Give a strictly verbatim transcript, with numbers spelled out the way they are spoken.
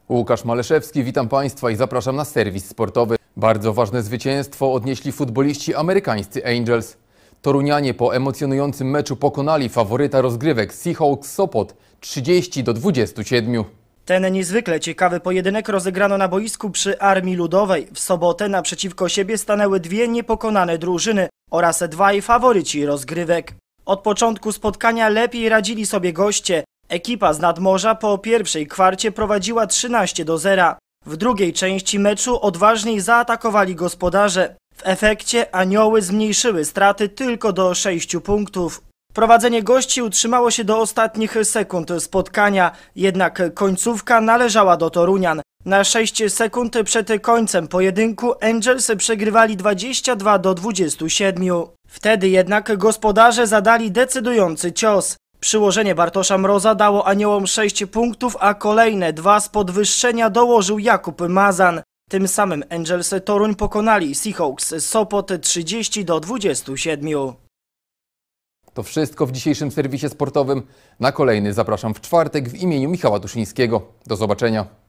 Łukasz Maleszewski, witam Państwa i zapraszam na serwis sportowy. Bardzo ważne zwycięstwo odnieśli futboliści amerykańscy Angels. Torunianie po emocjonującym meczu pokonali faworyta rozgrywek Seahawks Sopot trzydzieści do dwudziestu siedmiu. Ten niezwykle ciekawy pojedynek rozegrano na boisku przy Armii Ludowej. W sobotę naprzeciwko siebie stanęły dwie niepokonane drużyny oraz dwaj faworyci rozgrywek. Od początku spotkania lepiej radzili sobie goście. Ekipa z nadmorza po pierwszej kwarcie prowadziła trzynaście do zera. W drugiej części meczu odważniej zaatakowali gospodarze. W efekcie Anioły zmniejszyły straty tylko do sześciu punktów. Prowadzenie gości utrzymało się do ostatnich sekund spotkania, jednak końcówka należała do Torunian. Na sześć sekund przed końcem pojedynku Angels przegrywali dwadzieścia dwa do dwudziestu siedmiu. Wtedy jednak gospodarze zadali decydujący cios. Przyłożenie Bartosza Mroza dało Aniołom sześć punktów, a kolejne dwa z podwyższenia dołożył Jakub Mazan. Tym samym Angels Toruń pokonali Seahawks Sopot trzydzieści do dwudziestu siedmiu. To wszystko w dzisiejszym serwisie sportowym. Na kolejny zapraszam w czwartek w imieniu Michała Duszyńskiego. Do zobaczenia.